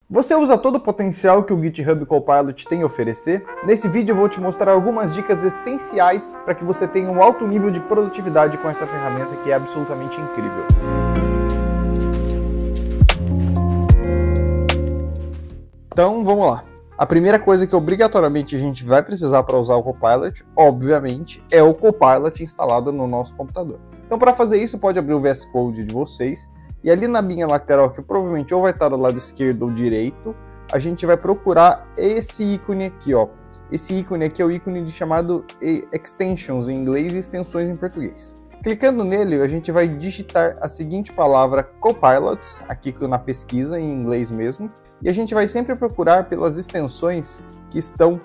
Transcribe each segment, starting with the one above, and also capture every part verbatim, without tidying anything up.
Você usa todo o potencial que o GitHub Copilot tem a oferecer? Nesse vídeo eu vou te mostrar algumas dicas essenciais para que você tenha um alto nível de produtividade com essa ferramenta que é absolutamente incrível. Então vamos lá. A primeira coisa que obrigatoriamente a gente vai precisar para usar o Copilot, obviamente, é o Copilot instalado no nosso computador. Então para fazer isso, pode abrir o V S Code de vocês. E ali na minha lateral, que provavelmente ou vai estar do lado esquerdo ou direito, a gente vai procurar esse ícone aqui, ó. Esse ícone aqui é o ícone de chamado Extensions em inglês e extensões em português. Clicando nele, a gente vai digitar a seguinte palavra Copilot, aqui na pesquisa, em inglês mesmo, e a gente vai sempre procurar pelas extensões que estão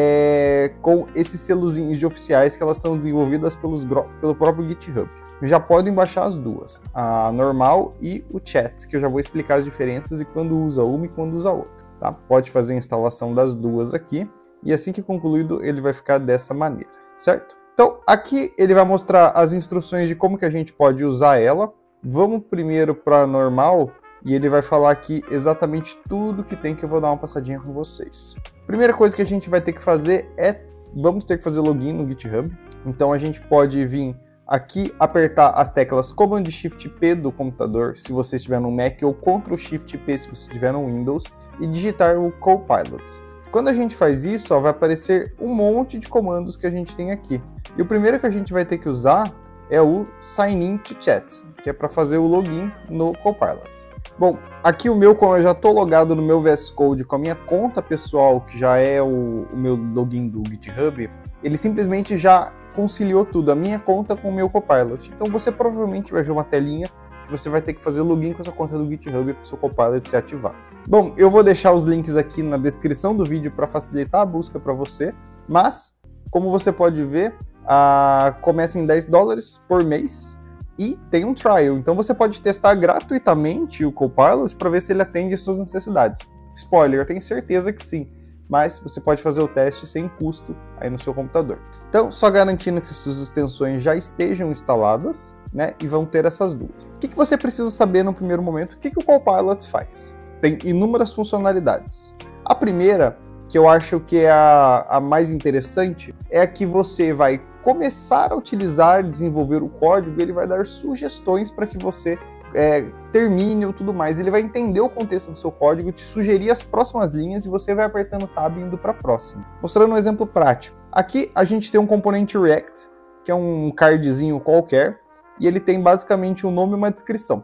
é, com esses selozinhos de oficiais que elas são desenvolvidas pelos, pelo próprio GitHub. Já podem baixar as duas, a normal e o chat, que eu já vou explicar as diferenças e quando usa uma e quando usa outra. Tá? Pode fazer a instalação das duas aqui e assim que concluído ele vai ficar dessa maneira, certo? Então aqui ele vai mostrar as instruções de como que a gente pode usar ela. Vamos primeiro para normal e ele vai falar aqui exatamente tudo que tem, que eu vou dar uma passadinha com vocês. Primeira coisa que a gente vai ter que fazer é, vamos ter que fazer login no GitHub. Então a gente pode vir aqui apertar as teclas Command Shift P do computador, se você estiver no Mac, ou Ctrl Shift P se você estiver no Windows, e digitar o Copilot. Quando a gente faz isso, ó, vai aparecer um monte de comandos que a gente tem aqui. E o primeiro que a gente vai ter que usar é o Sign in to Chat, que é para fazer o login no Copilot. Bom, aqui o meu, como eu já estou logado no meu V S Code com a minha conta pessoal, que já é o, o meu login do GitHub, ele simplesmente já conciliou tudo, a minha conta com o meu Copilot. Então você provavelmente vai ver uma telinha que você vai ter que fazer login com a sua conta do GitHub para o seu Copilot ser ativado. Bom, eu vou deixar os links aqui na descrição do vídeo para facilitar a busca para você, mas, como você pode ver, a... começa em dez dólares por mês e tem um trial. Então você pode testar gratuitamente o Copilot para ver se ele atende às suas necessidades. Spoiler, eu tenho certeza que sim. Mas você pode fazer o teste sem custo aí no seu computador. Então, só garantindo que suas extensões já estejam instaladas, né, e vão ter essas duas. O que, que você precisa saber no primeiro momento? O que, que o Copilot faz? Tem inúmeras funcionalidades. A primeira, que eu acho que é a, a mais interessante, é a que você vai começar a utilizar, desenvolver o código, e ele vai dar sugestões para que você É, termine ou tudo mais. Ele vai entender o contexto do seu código, te sugerir as próximas linhas e você vai apertando Tab indo para a próxima. Mostrando um exemplo prático. Aqui a gente tem um componente React, que é um cardzinho qualquer, e ele tem basicamente um nome e uma descrição.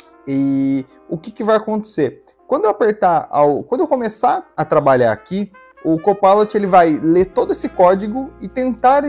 E o que, que vai acontecer? Quando eu apertar, ao, quando eu começar a trabalhar aqui, o Copilot ele vai ler todo esse código e tentar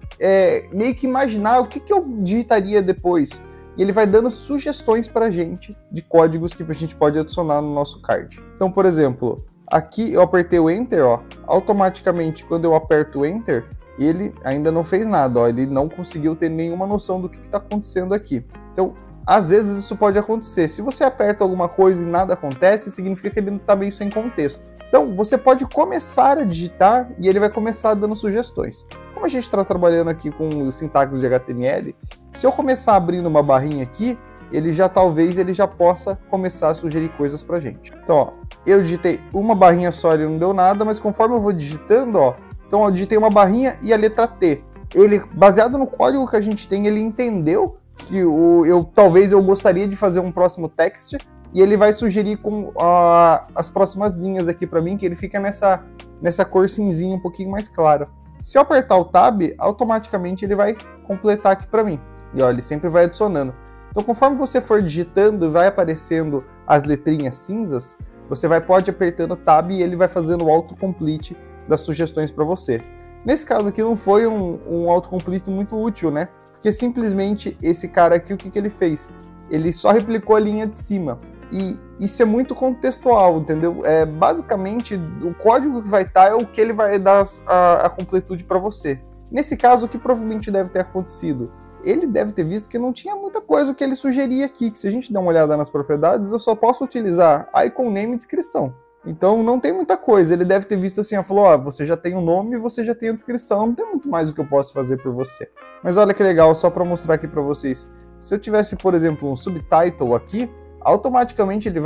é, meio que imaginar o que, que eu digitaria depois. E ele vai dando sugestões para a gente de códigos que a gente pode adicionar no nosso card. Então, por exemplo, aqui eu apertei o Enter, ó, automaticamente quando eu aperto o Enter, ele ainda não fez nada, ó, ele não conseguiu ter nenhuma noção do que está acontecendo aqui. Então, às vezes isso pode acontecer. Se você aperta alguma coisa e nada acontece, significa que ele está meio sem contexto. Então, você pode começar a digitar e ele vai começar dando sugestões. Como a gente está trabalhando aqui com sintaxe de H T M L, se eu começar abrindo uma barrinha aqui, ele já talvez ele já possa começar a sugerir coisas pra gente. Então, ó, eu digitei uma barrinha só, ele não deu nada, mas conforme eu vou digitando, ó, então eu digitei uma barrinha e a letra T. Ele, baseado no código que a gente tem, ele entendeu que o, eu talvez eu gostaria de fazer um próximo text e ele vai sugerir com uh, as próximas linhas aqui para mim, que ele fica nessa, nessa cor cinzinha um pouquinho mais clara. Se eu apertar o Tab, automaticamente ele vai completar aqui para mim. E ó, ele sempre vai adicionando. Então, conforme você for digitando e vai aparecendo as letrinhas cinzas, você vai pode apertando o Tab e ele vai fazendo o autocomplete das sugestões para você. Nesse caso aqui não foi um, um autocomplete muito útil, né? Porque simplesmente esse cara aqui, o que, que ele fez? Ele só replicou a linha de cima. E isso é muito contextual, entendeu? É, basicamente, o código que vai estar é o que ele vai dar a, a completude para você. Nesse caso, o que provavelmente deve ter acontecido? Ele deve ter visto que não tinha muita coisa o que ele sugeria aqui, que se a gente der uma olhada nas propriedades, eu só posso utilizar icon name e descrição. Então não tem muita coisa, ele deve ter visto assim, ó, falou, ó, você já tem o nome e você já tem a descrição, não tem muito mais o que eu posso fazer por você. Mas olha que legal, só para mostrar aqui para vocês, se eu tivesse, por exemplo, um subtitle aqui, automaticamente ele vai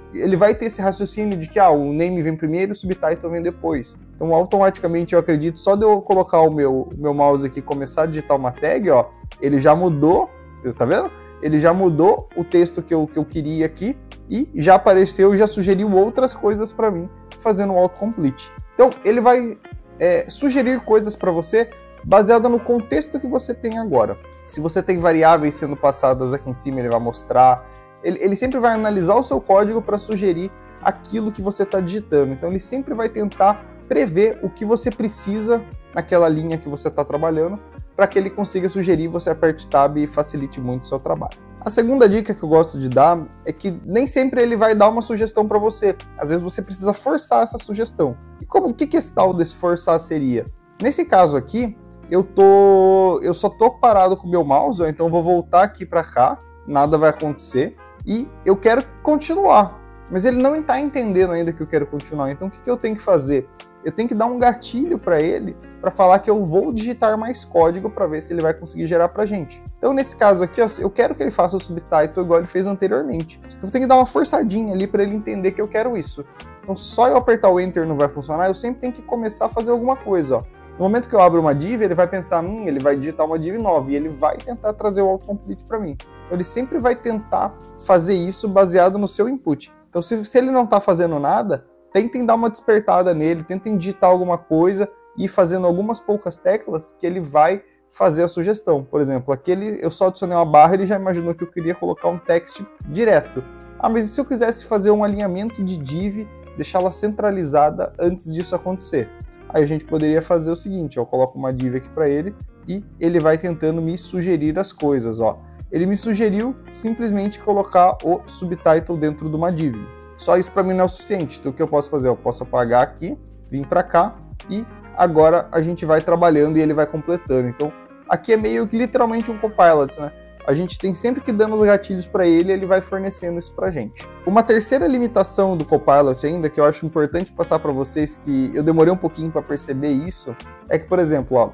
ele vai ter esse raciocínio de que ah, o name vem primeiro e o subtitle vem depois. Então, automaticamente, eu acredito, só de eu colocar o meu, meu mouse aqui e começar a digitar uma tag, ó, ele já mudou, tá vendo? Ele já mudou o texto que eu, que eu queria aqui e já apareceu, já sugeriu outras coisas para mim, fazendo o autocomplete. Então, ele vai é, sugerir coisas para você baseada no contexto que você tem agora. Se você tem variáveis sendo passadas aqui em cima, ele vai mostrar. Ele, ele sempre vai analisar o seu código para sugerir aquilo que você está digitando. Então, ele sempre vai tentar prever o que você precisa naquela linha que você está trabalhando, para que ele consiga sugerir, você aperte Tab e facilite muito o seu trabalho. A segunda dica que eu gosto de dar é que nem sempre ele vai dar uma sugestão para você. Às vezes você precisa forçar essa sugestão. E como, o que, que esse tal desse forçar seria? Nesse caso aqui, eu, tô, eu só tô parado com o meu mouse, então eu vou voltar aqui para cá, nada vai acontecer, e eu quero continuar. Mas ele não está entendendo ainda que eu quero continuar, então o que, que eu tenho que fazer? Eu tenho que dar um gatilho para ele, para falar que eu vou digitar mais código para ver se ele vai conseguir gerar para a gente. Então, nesse caso aqui, ó, eu quero que ele faça o subtitle igual ele fez anteriormente. Eu tenho que dar uma forçadinha ali para ele entender que eu quero isso. Então, só eu apertar o Enter não vai funcionar, eu sempre tenho que começar a fazer alguma coisa. Ó. No momento que eu abro uma div, ele vai pensar, hum, ele vai digitar uma div nova e ele vai tentar trazer o autocomplete para mim. Então, ele sempre vai tentar fazer isso baseado no seu input. Então, se, se ele não está fazendo nada, tentem dar uma despertada nele, tentem digitar alguma coisa e ir fazendo algumas poucas teclas que ele vai fazer a sugestão. Por exemplo, aquele eu só adicionei uma barra, ele já imaginou que eu queria colocar um text direto. Ah, mas e se eu quisesse fazer um alinhamento de div, deixá-la centralizada antes disso acontecer? Aí a gente poderia fazer o seguinte, ó, eu coloco uma div aqui para ele e ele vai tentando me sugerir as coisas. Ó. Ele me sugeriu simplesmente colocar o subtitle dentro de uma div. Só isso para mim não é o suficiente. Então o que eu posso fazer? Eu posso apagar aqui, vir para cá e agora a gente vai trabalhando e ele vai completando. Então aqui é meio que literalmente um Copilot, né? A gente tem sempre que dando os gatilhos para ele, ele vai fornecendo isso para a gente. Uma terceira limitação do Copilot ainda, que eu acho importante passar para vocês, que eu demorei um pouquinho para perceber isso, é que, por exemplo, ó,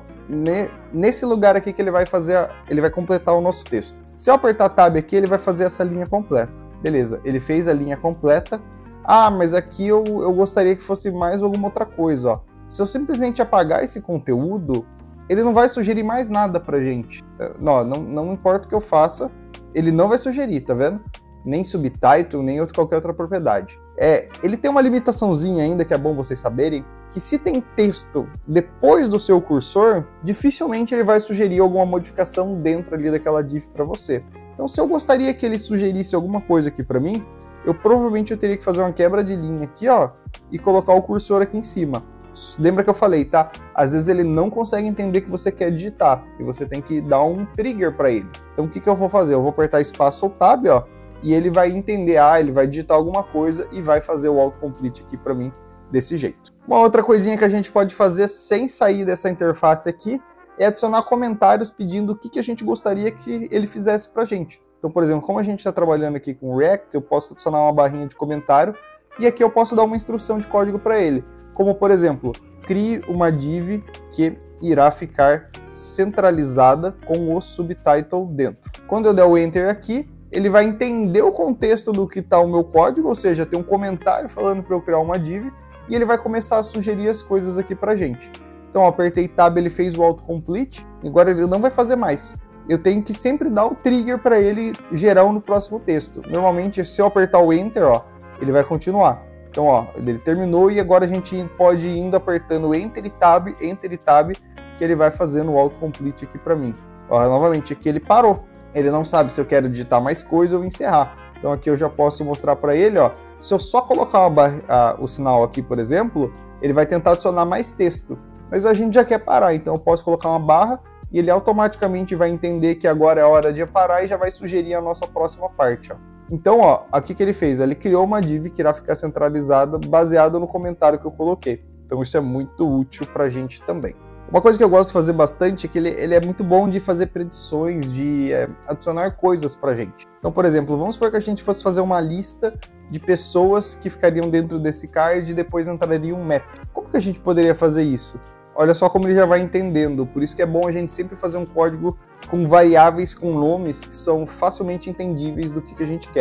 nesse lugar aqui que ele vai fazer, ele vai completar o nosso texto. Se eu apertar Tab aqui, ele vai fazer essa linha completa. Beleza, ele fez a linha completa. Ah, mas aqui eu, eu gostaria que fosse mais alguma outra coisa, ó. Se eu simplesmente apagar esse conteúdo, ele não vai sugerir mais nada pra gente. Não, não, não importa o que eu faça, ele não vai sugerir, tá vendo? Nem subtitle, nem outra, qualquer outra propriedade. É, ele tem uma limitaçãozinha ainda, que é bom vocês saberem, que se tem texto depois do seu cursor, dificilmente ele vai sugerir alguma modificação dentro ali daquela div para você. Então, se eu gostaria que ele sugerisse alguma coisa aqui para mim, eu provavelmente eu teria que fazer uma quebra de linha aqui, ó, e colocar o cursor aqui em cima. Lembra que eu falei, tá? Às vezes ele não consegue entender que você quer digitar e você tem que dar um trigger para ele. Então, o que, que eu vou fazer? Eu vou apertar espaço ou tab, ó, e ele vai entender, ah, ele vai digitar alguma coisa e vai fazer o autocomplete aqui para mim desse jeito. Uma outra coisinha que a gente pode fazer sem sair dessa interface aqui é adicionar comentários pedindo o que, que a gente gostaria que ele fizesse para a gente. Então, por exemplo, como a gente está trabalhando aqui com React, eu posso adicionar uma barrinha de comentário e aqui eu posso dar uma instrução de código para ele. Como, por exemplo, crie uma div que irá ficar centralizada com o subtitle dentro. Quando eu der o Enter aqui, ele vai entender o contexto do que está o meu código, ou seja, tem um comentário falando para eu criar uma div, e ele vai começar a sugerir as coisas aqui para a gente. Então, eu apertei Tab, ele fez o autocomplete, agora ele não vai fazer mais. Eu tenho que sempre dar o trigger para ele gerar no próximo texto. Normalmente, se eu apertar o Enter, ó, ele vai continuar. Então, ó, ele terminou e agora a gente pode ir indo apertando Enter e Tab, Enter e Tab, que ele vai fazendo o autocomplete aqui para mim. Ó, novamente, aqui ele parou. Ele não sabe se eu quero digitar mais coisa ou encerrar. Então aqui eu já posso mostrar para ele, ó, se eu só colocar uma a, o sinal aqui, por exemplo, ele vai tentar adicionar mais texto. Mas a gente já quer parar, então eu posso colocar uma barra e ele automaticamente vai entender que agora é a hora de parar e já vai sugerir a nossa próxima parte, ó. Então, ó, aqui que ele fez, ele criou uma div que irá ficar centralizada baseada no comentário que eu coloquei. Então isso é muito útil para a gente também. Uma coisa que eu gosto de fazer bastante é que ele, ele é muito bom de fazer predições, de é, adicionar coisas para a gente. Então, por exemplo, vamos supor que a gente fosse fazer uma lista de pessoas que ficariam dentro desse card e depois entraria um map. Como que a gente poderia fazer isso? Olha só como ele já vai entendendo, por isso que é bom a gente sempre fazer um código com variáveis com nomes que são facilmente entendíveis do que, que a gente quer.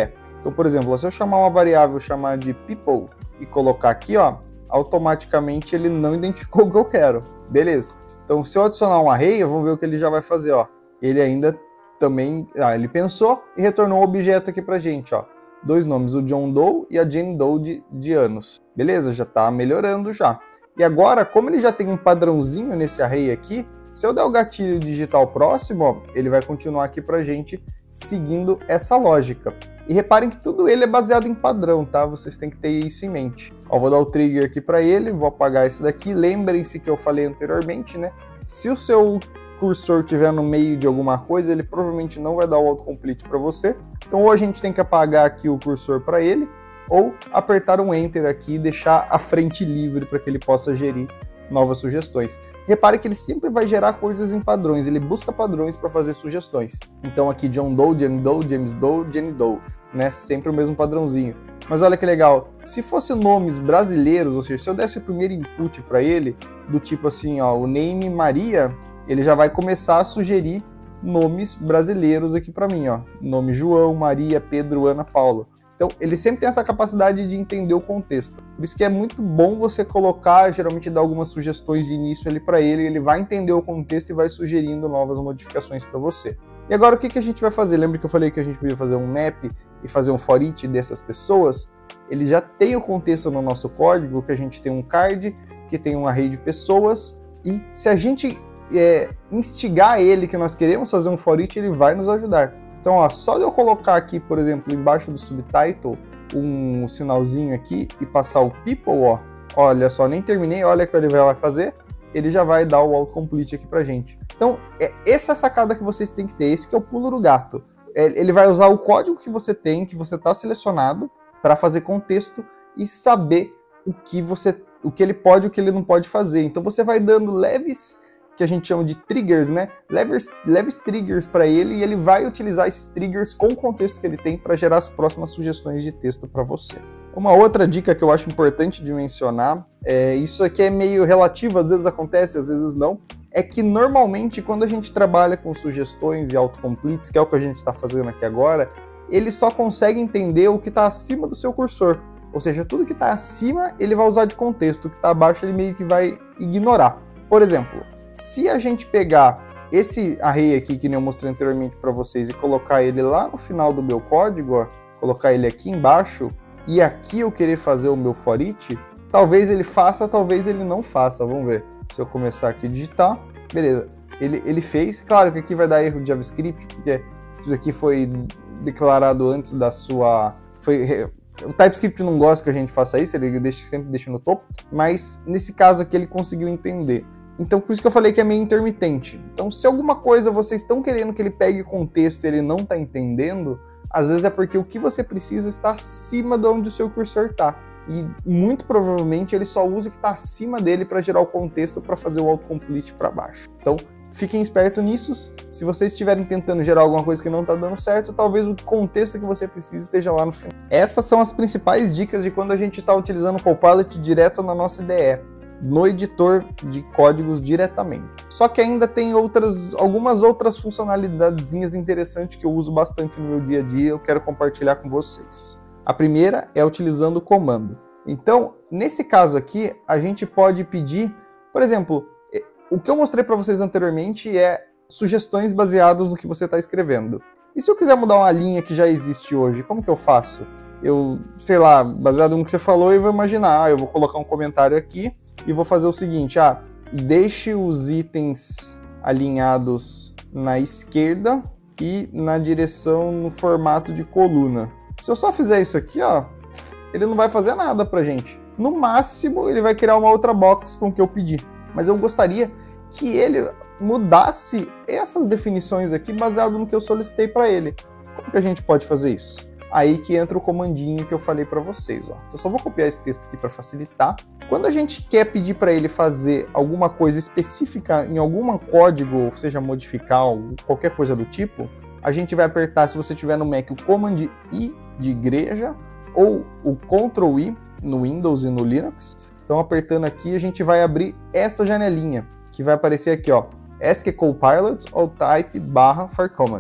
Então, por exemplo, se eu chamar uma variável, chamar de people, e colocar aqui, ó, automaticamente ele não identificou o que eu quero. Beleza. Então, se eu adicionar um array, vamos ver o que ele já vai fazer, ó. Ele ainda também, ah, ele pensou e retornou um objeto aqui pra gente, ó. Dois nomes, o John Doe e a Jane Doe de, de anos. Beleza, já tá melhorando já. E agora, como ele já tem um padrãozinho nesse array aqui, se eu der o gatilho digital próximo, ó, ele vai continuar aqui pra gente seguindo essa lógica. E reparem que tudo ele é baseado em padrão, tá? Vocês têm que ter isso em mente. Ó, vou dar o trigger aqui para ele, vou apagar esse daqui. Lembrem-se que eu falei anteriormente, né? Se o seu cursor estiver no meio de alguma coisa, ele provavelmente não vai dar o autocomplete para você. Então, ou a gente tem que apagar aqui o cursor para ele, ou apertar um Enter aqui e deixar a frente livre para que ele possa gerir novas sugestões. Repare que ele sempre vai gerar coisas em padrões, ele busca padrões para fazer sugestões. Então aqui John Doe, Jane Doe, James Doe, Jane Doe, né? Sempre o mesmo padrãozinho. Mas olha que legal, se fosse nomes brasileiros, ou seja, se eu desse o primeiro input para ele, do tipo assim, ó, o name Maria, ele já vai começar a sugerir nomes brasileiros aqui para mim, ó. Nome João, Maria, Pedro, Ana, Paula. Então, ele sempre tem essa capacidade de entender o contexto. Por isso que é muito bom você colocar, geralmente dar algumas sugestões de início ali para ele, ele vai entender o contexto e vai sugerindo novas modificações para você. E agora o que, que a gente vai fazer? Lembra que eu falei que a gente podia fazer um map e fazer um for each dessas pessoas? Ele já tem o contexto no nosso código, que a gente tem um card, que tem um array de pessoas, e se a gente é, instigar ele que nós queremos fazer um for each, ele vai nos ajudar. Então, ó, só de eu colocar aqui, por exemplo, embaixo do subtitle, um sinalzinho aqui e passar o people, ó, olha só, nem terminei, olha o que ele vai fazer, ele já vai dar o autocomplete aqui pra gente. Então, é essa é a sacada que vocês têm que ter, esse que é o pulo do gato. É, ele vai usar o código que você tem, que você está selecionado, para fazer contexto e saber o que, você, o que ele pode e o que ele não pode fazer. Então, você vai dando leves, que a gente chama de triggers, né? Leves, leves triggers para ele e ele vai utilizar esses triggers com o contexto que ele tem para gerar as próximas sugestões de texto para você. Uma outra dica que eu acho importante de mencionar, é, isso aqui é meio relativo, às vezes acontece, às vezes não, é que normalmente quando a gente trabalha com sugestões e autocompletes, que é o que a gente está fazendo aqui agora, ele só consegue entender o que está acima do seu cursor. Ou seja, tudo que está acima ele vai usar de contexto, o que está abaixo ele meio que vai ignorar. Por exemplo, se a gente pegar esse array aqui, que nem eu mostrei anteriormente para vocês, e colocar ele lá no final do meu código, ó, colocar ele aqui embaixo, e aqui eu querer fazer o meu for each, talvez ele faça, talvez ele não faça. Vamos ver. Se eu começar aqui a digitar, beleza. Ele, ele fez. Claro que aqui vai dar erro de JavaScript, porque isso aqui foi declarado antes da sua... Foi, o TypeScript não gosta que a gente faça isso, ele deixa, sempre deixa no topo, mas nesse caso aqui ele conseguiu entender. Então, por isso que eu falei que é meio intermitente. Então, se alguma coisa vocês estão querendo que ele pegue contexto e ele não está entendendo, às vezes é porque o que você precisa está acima de onde o seu cursor está. E muito provavelmente ele só usa o que está acima dele para gerar o contexto para fazer o autocomplete para baixo. Então, fiquem espertos nisso. Se vocês estiverem tentando gerar alguma coisa que não está dando certo, talvez o contexto que você precisa esteja lá no final. Essas são as principais dicas de quando a gente está utilizando o Copilot direto na nossa I D E. No editor de códigos diretamente. Só que ainda tem outras, algumas outras funcionalidadezinhas interessantes que eu uso bastante no meu dia a dia e eu quero compartilhar com vocês. A primeira é utilizando o comando. Então, nesse caso aqui, a gente pode pedir, por exemplo, o que eu mostrei para vocês anteriormente é sugestões baseadas no que você está escrevendo. E se eu quiser mudar uma linha que já existe hoje, como que eu faço? Eu, sei lá, baseado no que você falou, eu vou imaginar, ah, eu vou colocar um comentário aqui e vou fazer o seguinte, ah, deixe os itens alinhados na esquerda e na direção no formato de coluna. Se eu só fizer isso aqui, ó, ele não vai fazer nada pra gente. No máximo, ele vai criar uma outra box com o que eu pedi. Mas eu gostaria que ele mudasse essas definições aqui baseado no que eu solicitei para ele. Como que a gente pode fazer isso? Aí que entra o comandinho que eu falei para vocês, ó. Então só vou copiar esse texto aqui para facilitar. Quando a gente quer pedir para ele fazer alguma coisa específica em algum código, ou seja, modificar qualquer coisa do tipo, a gente vai apertar, se você tiver no Mac, o Command I de igreja ou o Ctrl I no Windows e no Linux. Então apertando aqui, a gente vai abrir essa janelinha, que vai aparecer aqui, ó, Ask Copilot ou Type barra for Commands.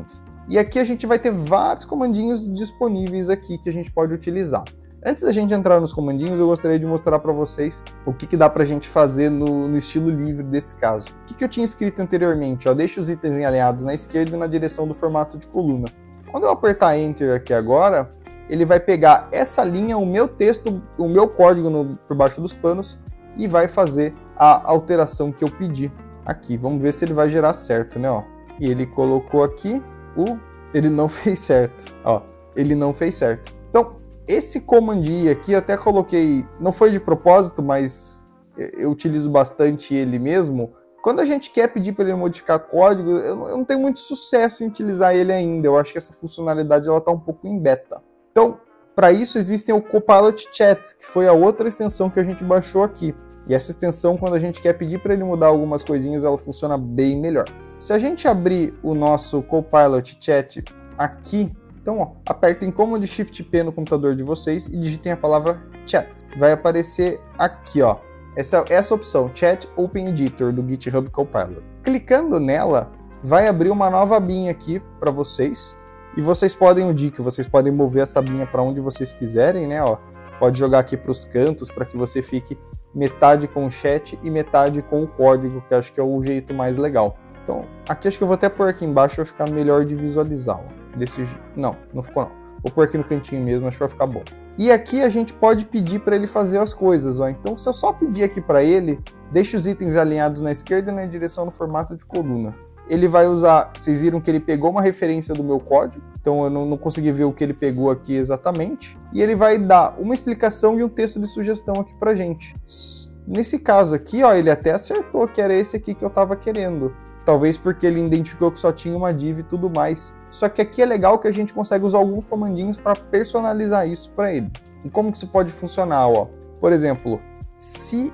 E aqui a gente vai ter vários comandinhos disponíveis aqui que a gente pode utilizar. Antes da gente entrar nos comandinhos, eu gostaria de mostrar para vocês o que, que dá para a gente fazer no, no estilo livre desse caso. O que, que eu tinha escrito anteriormente? Ó, deixa os itens alinhados na esquerda e na direção do formato de coluna. Quando eu apertar Enter aqui agora, ele vai pegar essa linha, o meu texto, o meu código no, por baixo dos panos e vai fazer a alteração que eu pedi aqui. Vamos ver se ele vai gerar certo, né? Ó. E ele colocou aqui o... ele não fez certo. Ó, ele não fez certo. Então, esse comandinho aqui eu até coloquei, não foi de propósito, mas eu utilizo bastante ele mesmo. Quando a gente quer pedir para ele modificar código, eu não tenho muito sucesso em utilizar ele ainda. Eu acho que essa funcionalidade ela está um pouco em beta. Então, para isso existem o Copilot Chat, que foi a outra extensão que a gente baixou aqui. E essa extensão, quando a gente quer pedir para ele mudar algumas coisinhas, ela funciona bem melhor. Se a gente abrir o nosso Copilot Chat aqui, então ó, apertem Command Shift P no computador de vocês e digitem a palavra Chat. Vai aparecer aqui, ó, essa, essa opção, Chat Open Editor do GitHub Copilot. Clicando nela, vai abrir uma nova abinha aqui para vocês. E vocês podem, o dica, vocês podem mover essa abinha para onde vocês quiserem, né? Ó, pode jogar aqui para os cantos para que você fique metade com o chat e metade com o código, que acho que é o jeito mais legal. Então, aqui acho que eu vou até pôr aqui embaixo para ficar melhor de visualizar. Ó, desse jeito. Não, não ficou não. Vou pôr aqui no cantinho mesmo, acho que vai ficar bom. E aqui a gente pode pedir para ele fazer as coisas, ó. Então, se eu só pedir aqui para ele, deixa os itens alinhados na esquerda e na direção no formato de coluna. Ele vai usar, vocês viram que ele pegou uma referência do meu código, então eu não, não consegui ver o que ele pegou aqui exatamente, e ele vai dar uma explicação e um texto de sugestão aqui pra gente. Nesse caso aqui, ó, ele até acertou que era esse aqui que eu tava querendo, talvez porque ele identificou que só tinha uma div e tudo mais. Só que aqui é legal que a gente consegue usar alguns comandinhos para personalizar isso para ele. E como que isso pode funcionar, ó? Por exemplo, se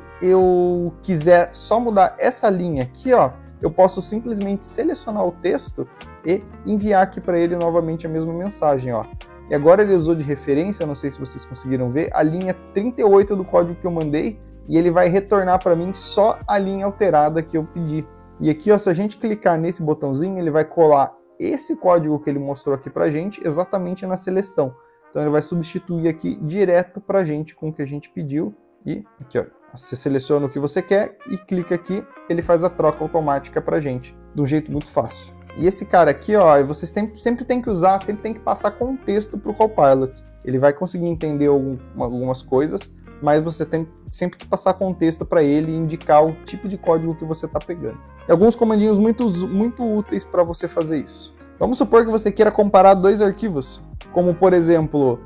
eu quiser só mudar essa linha aqui, ó, eu posso simplesmente selecionar o texto e enviar aqui para ele novamente a mesma mensagem, ó. E agora ele usou de referência, não sei se vocês conseguiram ver, a linha trinta e oito do código que eu mandei, e ele vai retornar para mim só a linha alterada que eu pedi. E aqui, ó, se a gente clicar nesse botãozinho, ele vai colar esse código que ele mostrou aqui pra gente exatamente na seleção. Então ele vai substituir aqui direto pra gente com o que a gente pediu. E aqui, ó, você seleciona o que você quer e clica aqui, ele faz a troca automática pra gente, de um jeito muito fácil. E esse cara aqui, ó, vocês tem, sempre tem que usar, sempre tem que passar contexto pro Copilot. Ele vai conseguir entender algum, algumas coisas, mas você tem sempre que passar contexto para ele e indicar o tipo de código que você está pegando. E alguns comandinhos muito, muito úteis para você fazer isso. Vamos supor que você queira comparar dois arquivos, como por exemplo,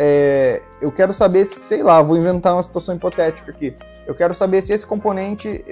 é, eu quero saber, se, sei lá, vou inventar uma situação hipotética aqui. Eu quero saber se esse componente,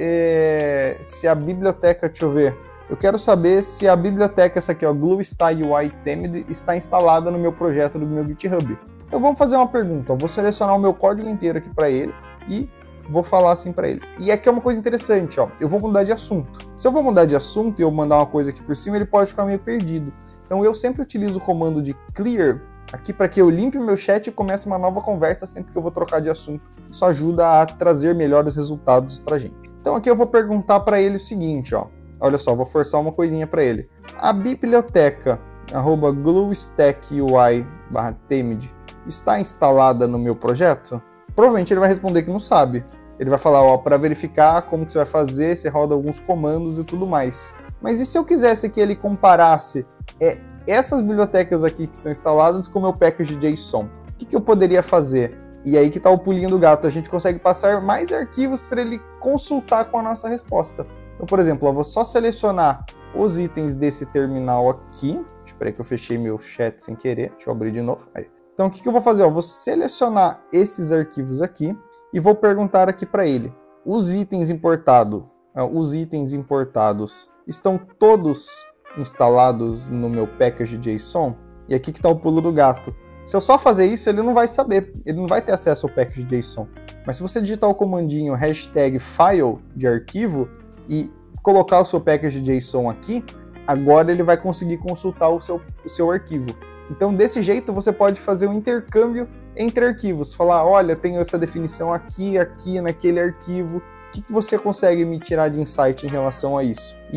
é, se a biblioteca, deixa eu ver, eu quero saber se a biblioteca, essa aqui, ó, GlueStyleUI Themed, está instalada no meu projeto do meu GitHub. Então vamos fazer uma pergunta, eu vou selecionar o meu código inteiro aqui para ele e vou falar assim para ele. E aqui é uma coisa interessante, ó, eu vou mudar de assunto. Se eu vou mudar de assunto e eu mandar uma coisa aqui por cima, ele pode ficar meio perdido. Então eu sempre utilizo o comando de clear aqui para que eu limpe o meu chat e comece uma nova conversa sempre que eu vou trocar de assunto. Isso ajuda a trazer melhores resultados para a gente. Então aqui eu vou perguntar para ele o seguinte, ó, olha só, vou forçar uma coisinha para ele. A biblioteca arroba GlueStackUI barra Themed está instalada no meu projeto? Provavelmente ele vai responder que não sabe. Ele vai falar, ó, para verificar como que você vai fazer, você roda alguns comandos e tudo mais. Mas e se eu quisesse que ele comparasse é, essas bibliotecas aqui que estão instaladas com o meu package JSON? O que, que eu poderia fazer? E aí que está o pulinho do gato, a gente consegue passar mais arquivos para ele consultar com a nossa resposta. Então, por exemplo, eu vou só selecionar os itens desse terminal aqui. Espera aí que eu fechei meu chat sem querer. Deixa eu abrir de novo. Aí. Então, o que, que eu vou fazer? Eu vou selecionar esses arquivos aqui e vou perguntar aqui para ele. Os itens importados, os itens importados estão todos instalados no meu package JSON? E aqui que está o pulo do gato. Se eu só fazer isso, ele não vai saber. Ele não vai ter acesso ao package JSON. Mas se você digitar o comandinho hashtag file de arquivo e colocar o seu package JSON aqui, agora ele vai conseguir consultar o seu, o seu arquivo. Então, desse jeito, você pode fazer um intercâmbio entre arquivos. Falar, olha, tenho essa definição aqui, aqui, naquele arquivo. O que, que você consegue me tirar de insight em relação a isso? E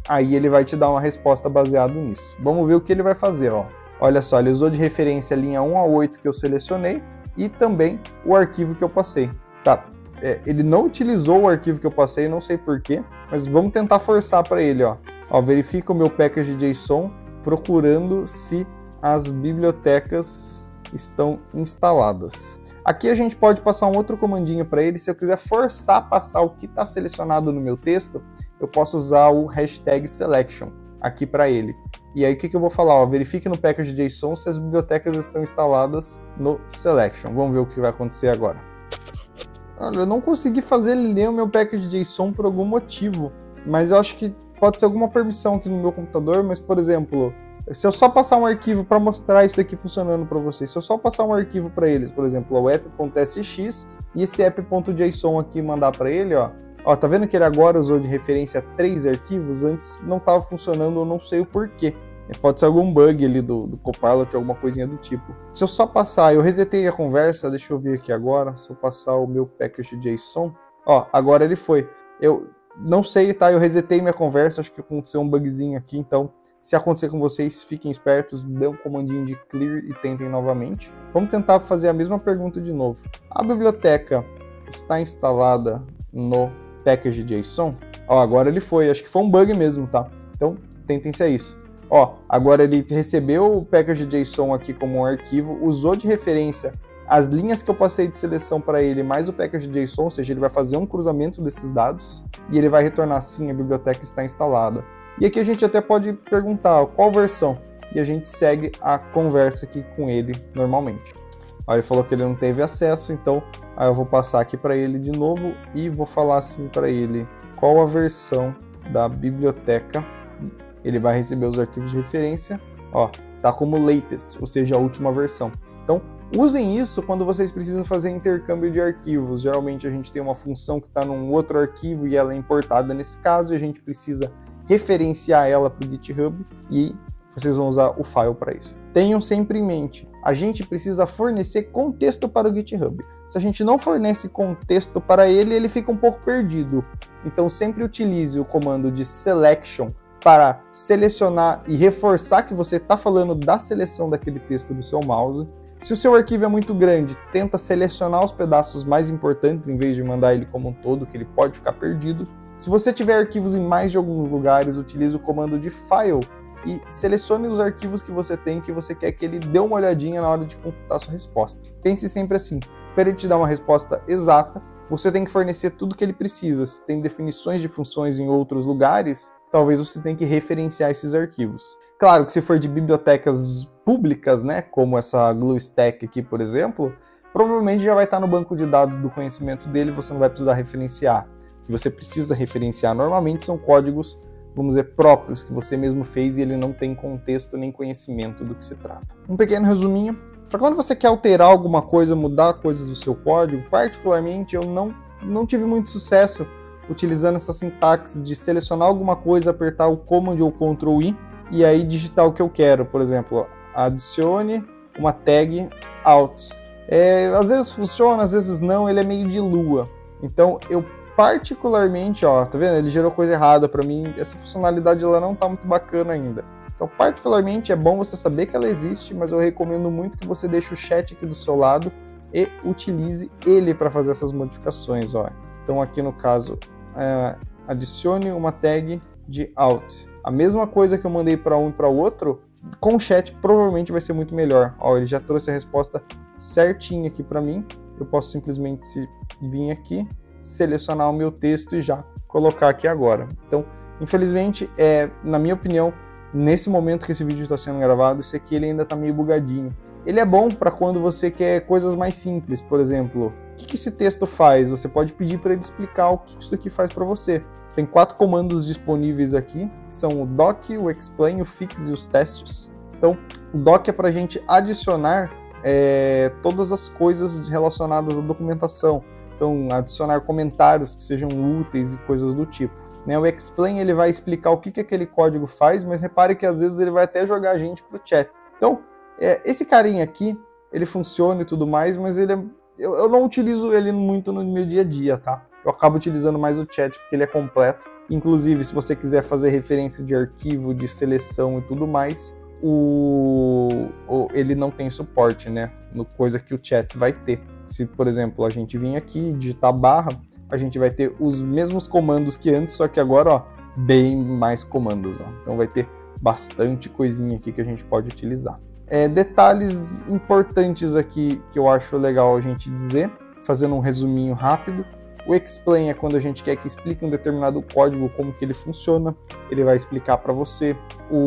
Aí ele vai te dar uma resposta baseada nisso. Vamos ver o que ele vai fazer, ó. Olha só, ele usou de referência a linha um a oito que eu selecionei e também o arquivo que eu passei. Tá, é, ele não utilizou o arquivo que eu passei, não sei porquê, mas vamos tentar forçar para ele, ó. Ó, verifica o meu package JSON procurando se as bibliotecas estão instaladas. Aqui a gente pode passar um outro comandinho para ele. Se eu quiser forçar a passar o que está selecionado no meu texto, eu posso usar o hashtag selection aqui para ele. E aí o que, que eu vou falar? Ó, verifique no package JSON se as bibliotecas estão instaladas no selection. Vamos ver o que vai acontecer agora. Olha, eu não consegui fazer ele ler o meu package JSON por algum motivo, mas eu acho que pode ser alguma permissão aqui no meu computador, mas, por exemplo, se eu só passar um arquivo para mostrar isso daqui funcionando para vocês, se eu só passar um arquivo para eles, por exemplo, o app.sx e esse app.json aqui mandar para ele, ó, ó, tá vendo que ele agora usou de referência três arquivos? Antes não estava funcionando, eu não sei o porquê. Pode ser algum bug ali do, do Copilot, alguma coisinha do tipo. Se eu só passar, eu resetei a conversa, deixa eu ver aqui agora, se eu passar o meu package JSON, ó, agora ele foi. Eu não sei, tá? Eu resetei minha conversa, acho que aconteceu um bugzinho aqui, então se acontecer com vocês, fiquem espertos, dê um comandinho de clear e tentem novamente. Vamos tentar fazer a mesma pergunta de novo. A biblioteca está instalada no package JSON? Ó, agora ele foi, acho que foi um bug mesmo, tá? Então, tentem ser isso. Ó, agora ele recebeu o package JSON aqui como um arquivo, usou de referência as linhas que eu passei de seleção para ele, mais o package JSON, ou seja, ele vai fazer um cruzamento desses dados e ele vai retornar sim, a biblioteca está instalada. E aqui a gente até pode perguntar qual versão, e a gente segue a conversa aqui com ele normalmente. Ó, ele falou que ele não teve acesso, então aí eu vou passar aqui para ele de novo e vou falar assim para ele qual a versão da biblioteca. Ele vai receber os arquivos de referência, ó, tá como latest, ou seja, a última versão. Então, usem isso quando vocês precisam fazer intercâmbio de arquivos. Geralmente a gente tem uma função que está num outro arquivo e ela é importada nesse caso, e a gente precisa referenciar ela para o GitHub e vocês vão usar o file para isso. Tenham sempre em mente, a gente precisa fornecer contexto para o GitHub. Se a gente não fornece contexto para ele, ele fica um pouco perdido. Então sempre utilize o comando de selection para selecionar e reforçar que você está falando da seleção daquele texto do seu mouse. Se o seu arquivo é muito grande, tenta selecionar os pedaços mais importantes em vez de mandar ele como um todo, que ele pode ficar perdido. Se você tiver arquivos em mais de alguns lugares, utilize o comando de file e selecione os arquivos que você tem que você quer que ele dê uma olhadinha na hora de computar a sua resposta. Pense sempre assim, para ele te dar uma resposta exata, você tem que fornecer tudo que ele precisa. Se tem definições de funções em outros lugares, talvez você tenha que referenciar esses arquivos. Claro que se for de bibliotecas públicas, né, como essa GlueStack aqui, por exemplo, provavelmente já vai estar no banco de dados do conhecimento dele, você não vai precisar referenciar. O que você precisa referenciar normalmente são códigos, vamos dizer, próprios, que você mesmo fez e ele não tem contexto nem conhecimento do que se trata. Um pequeno resuminho, para quando você quer alterar alguma coisa, mudar coisas do seu código, particularmente eu não, não tive muito sucesso utilizando essa sintaxe de selecionar alguma coisa, apertar o Command ou Ctrl I e aí digitar o que eu quero. Por exemplo, adicione uma tag out. É, às vezes funciona, às vezes não, ele é meio de lua. Então eu particularmente, ó, tá vendo? Ele gerou coisa errada para mim, essa funcionalidade ela não tá muito bacana ainda. Então particularmente é bom você saber que ela existe, mas eu recomendo muito que você deixe o chat aqui do seu lado e utilize ele para fazer essas modificações, ó. Então aqui no caso, é, adicione uma tag de out. A mesma coisa que eu mandei para um e para o outro, com o chat provavelmente vai ser muito melhor. Ó, ele já trouxe a resposta certinha aqui para mim. Eu posso simplesmente vir aqui, selecionar o meu texto e já colocar aqui agora. Então, infelizmente, é, na minha opinião, nesse momento que esse vídeo está sendo gravado, esse aqui ele ainda está meio bugadinho. Ele é bom para quando você quer coisas mais simples, por exemplo, o que, que esse texto faz? Você pode pedir para ele explicar o que isso aqui faz para você. Tem quatro comandos disponíveis aqui, que são o doc, o explain, o fix e os testes. Então, o doc é para a gente adicionar é, todas as coisas relacionadas à documentação. Então, adicionar comentários que sejam úteis e coisas do tipo. Né? O explain ele vai explicar o que, que aquele código faz, mas repare que às vezes ele vai até jogar a gente para o chat. Então, é, esse carinha aqui, ele funciona e tudo mais, mas ele é, eu, eu não utilizo ele muito no meu dia a dia, tá? Eu acabo utilizando mais o chat porque ele é completo Inclusive, se você quiser fazer referência de arquivo, de seleção e tudo mais, o, o, ele não tem suporte, né? No, coisa que o chat vai ter. Se, por exemplo, a gente vir aqui, digitar barra, a gente vai ter os mesmos comandos que antes, só que agora, ó, bem mais comandos. Ó. Então vai ter bastante coisinha aqui que a gente pode utilizar. É, detalhes importantes aqui que eu acho legal a gente dizer, fazendo um resuminho rápido. O explain é quando a gente quer que explique um determinado código, como que ele funciona, ele vai explicar para você.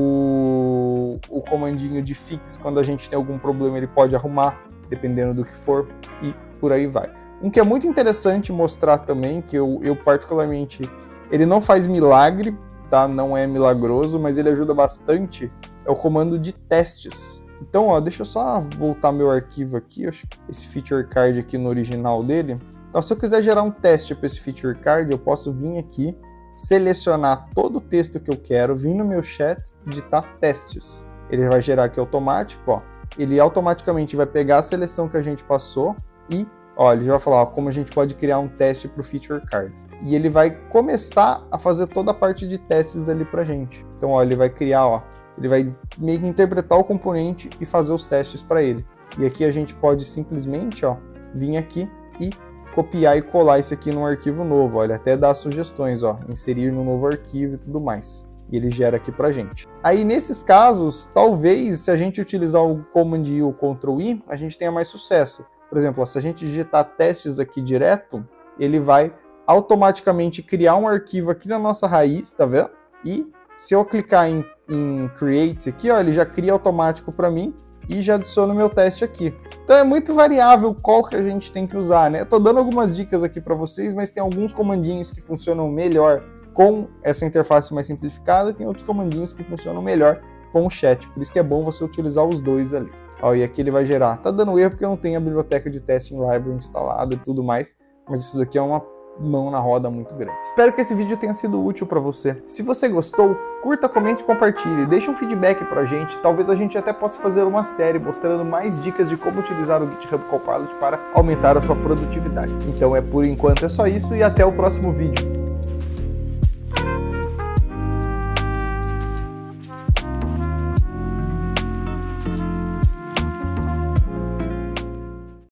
O, o comandinho de fix, quando a gente tem algum problema, ele pode arrumar, dependendo do que for, e por aí vai. Um que é muito interessante mostrar também, que eu, eu particularmente, ele não faz milagre, tá? Não é milagroso, mas ele ajuda bastante, é o comando de testes. Então, ó, deixa eu só voltar meu arquivo aqui, eu acho que esse feature card aqui no original dele. Então, se eu quiser gerar um teste para esse feature card, eu posso vir aqui, selecionar todo o texto que eu quero, vir no meu chat, digitar testes. Ele vai gerar aqui automático, ó. Ele automaticamente vai pegar a seleção que a gente passou e, ó, ele já vai falar ó, como a gente pode criar um teste para o feature card. E ele vai começar a fazer toda a parte de testes ali pra gente. Então, ó, ele vai criar, ó, ele vai meio que interpretar o componente e fazer os testes para ele. E aqui a gente pode simplesmente, ó, vir aqui e copiar e colar isso aqui num arquivo novo. Ó, ele até dá sugestões, ó, inserir no novo arquivo e tudo mais. E ele gera aqui pra gente. Aí nesses casos, talvez se a gente utilizar o Command I ou Ctrl I, a gente tenha mais sucesso. Por exemplo, ó, se a gente digitar testes aqui direto, ele vai automaticamente criar um arquivo aqui na nossa raiz, tá vendo? E se eu clicar em, em Create aqui, ó, ele já cria automático para mim e já adiciona o meu teste aqui. Então é muito variável qual que a gente tem que usar, né? Eu tô dando algumas dicas aqui para vocês, mas tem alguns comandinhos que funcionam melhor com essa interface mais simplificada, tem outros comandinhos que funcionam melhor com o chat, por isso que é bom você utilizar os dois ali. Ó, e aqui ele vai gerar, tá dando erro porque eu não tenho a biblioteca de testing library instalada e tudo mais, mas isso daqui é uma mão na roda muito grande. Espero que esse vídeo tenha sido útil para você. Se você gostou, curta, comente e compartilhe. Deixe um feedback pra gente. Talvez a gente até possa fazer uma série mostrando mais dicas de como utilizar o GitHub Copilot para aumentar a sua produtividade. Então é por enquanto é só isso e até o próximo vídeo.